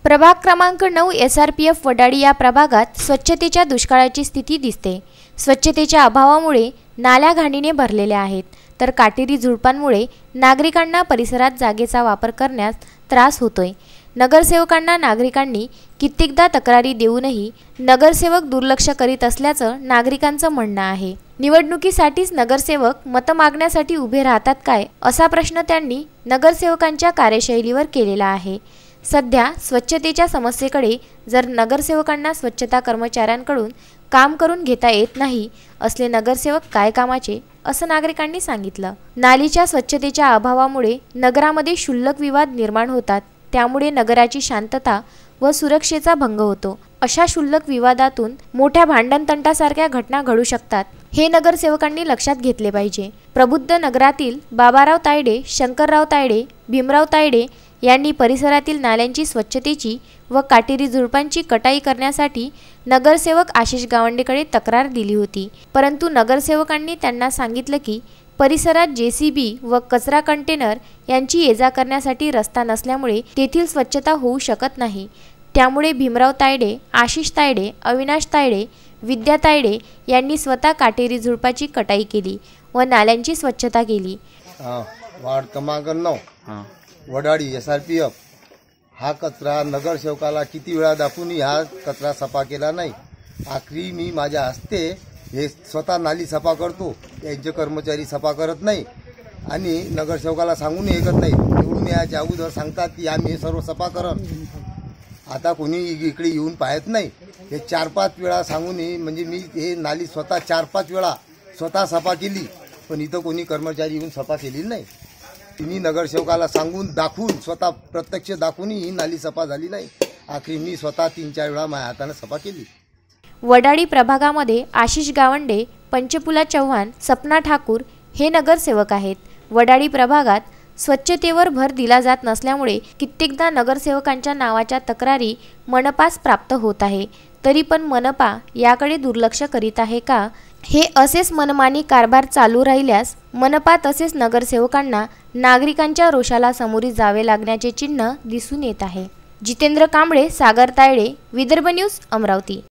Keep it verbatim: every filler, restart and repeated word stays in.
प्रभाग क्रमांक नऊ S R P F Wadali या प्रभागात स्वच्छतेच्या दुष्काळाची स्थिती दिसते। स्वच्छतेच्या अभावामुळे नाल्या घाणीने भरलेल्या आहेत, तर काटेरी झुडपांमुळे नागरिकांना परिसरात जागेचा वापर करण्यास त्रास होतोय। नगरसेवकांना नागरिकांनी कित्येकदा तक्रारी देऊनही नगरसेवक दुर्लक्ष करीत असल्याचं नागरिकांचं म्हणणं आहे। निवडणुकीसाठीच नगरसेवक मत मागण्यासाठी उभे राहतात काय, असा प्रश्न त्यांनी नगरसेवकांच्या कार्यशैलीवर केलेला आहे। सध्या स्वच्छतेच्या समस्येकडे जर नगरसेवकांना स्वच्छता कर्मचाऱ्यांकडून काम करून घेता येत नाही असले नगरसेवक काय कामाचे, असं नागरिकांनी सांगितलं। नालीच्या स्वच्छतेच्या अभावामुळे नगरामध्ये क्षुल्लक विवाद निर्माण होतात, त्यामुळे नगराची शांतता व सुरक्षेचा भंग होतो। अशा क्षुल्लक विवादातून मोठ्या भांडणतंटासारख्या घटना घडू शकतात, हे नगरसेवकांनी लक्षात घेतले पाहिजे। प्रबुद्ध नगरातील बाबाराव तायडे, शंकरराव तायडे, भीमराव तायडे यांनी परिसरातील नाल्यांची स्वच्छतेची व काटेरी झुडपांची कटाई करण्यासाठी नगरसेवक आशिष गावंडेकडे तक्रार दिली होती, परंतु नगरसेवकांनी त्यांना सांगितलं की परिसरात जे सी बी व कचरा कंटेनर यांची ये-जा करण्यासाठी रस्ता नसल्यामुळे तेथील स्वच्छता होऊ शकत नाही। त्यामुळे भीमराव तायडे, आशिष तायडे, अविनाश तायडे, विद्या तायडे यांनी स्वतः काटेरी झुडपाची कटाई केली व नाल्यांची स्वच्छता केली। वार्ड क्रमांक नऊ Wadali S R P F हा कचरा नगरसेवकाला किती वेळा दाखवून हा कचरा सफा केला नाही। आखरी मी माझ्या हस्ते हे स्वतः नाली सफा करतो, यांचे कर्मचारी सफा करत नाही आणि नगरसेवकाला सांगून ऐकत नाही। निवडून याच्या अगोदर सांगतात की आम्ही हे सर्व सफा करत, आता कोणी इकडे येऊन पाहत नाही। हे चार पाच वेळा सांगूनही म्हणजे मी हे नाली स्वतः चार पाच वेळा स्वतः सफा केली, पण इथं कोणी कर्मचारी येऊन सफा केली नाही। मी नगरसेवकाला सांगून दाखवून स्वतः प्रत्यक्ष दाखवून ही नाली सफा झाली नाही। आखरी मी स्वतः तीन चार वेळा माझ्या हाताने सफा केली। वडाळी प्रभागामध्ये आशिष गावंडे, पंचपुला चव्हाण, सपना ठाकूर हे नगरसेवक आहेत। वडाळी प्रभागात स्वच्छतेवर भर दिला जात नसल्यामुळे कित्येकदा नगरसेवकांच्या नावाच्या तक्रारी मनपास प्राप्त होत आहे, तरी पण मनपा याकडे दुर्लक्ष करीत आहे का? हे असेच मनमानी कारभार चालू राहिल्यास मनपा तसेच नगरसेवकांना नागरिकांच्या रोषाला सामोरे जावे लागण्याचे चिन्ह दिसून येत आहे। जितेंद्र कांबळे, सागर तायडे, विदर्भ न्यूज, अमरावती।